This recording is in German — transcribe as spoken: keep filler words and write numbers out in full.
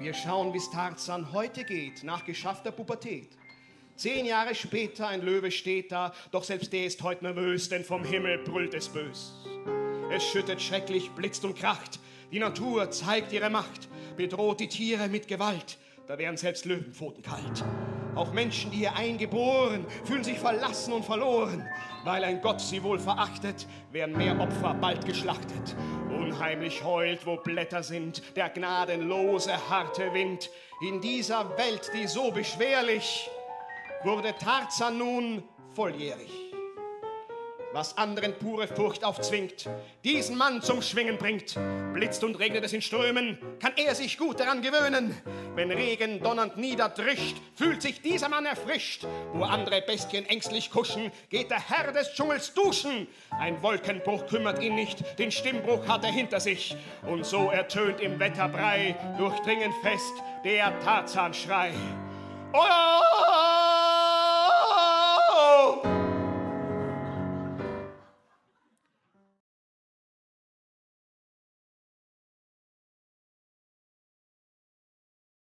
Wir schauen, wie's Tarzan heute geht, nach geschaffter Pubertät. Zehn Jahre später, ein Löwe steht da, doch selbst der ist heut nervös, denn vom Himmel brüllt es bös. Es schüttet schrecklich, blitzt und kracht, die Natur zeigt ihre Macht, bedroht die Tiere mit Gewalt, da wären selbst Löwenpfoten kalt. Auch Menschen, die hier eingeboren, fühlen sich verlassen und verloren, weil ein Gott sie wohl verachtet, werden mehr Opfer bald geschlachtet. Unheimlich heult, wo Blätter sind, der gnadenlose, harte Wind. In dieser Welt, die so beschwerlich, wurde Tarzan nun volljährig. Was anderen pure Furcht aufzwingt, diesen Mann zum Schwingen bringt. Blitzt und regnet es in Strömen, kann er sich gut daran gewöhnen. Wenn Regen donnernd niederdrischt, fühlt sich dieser Mann erfrischt. Wo andere Bestien ängstlich kuschen, geht der Herr des Dschungels duschen. Ein Wolkenbruch kümmert ihn nicht, den Stimmbruch hat er hinter sich. Und so ertönt im Wetterbrei durchdringend fest der Tarzan-Schrei. Oh!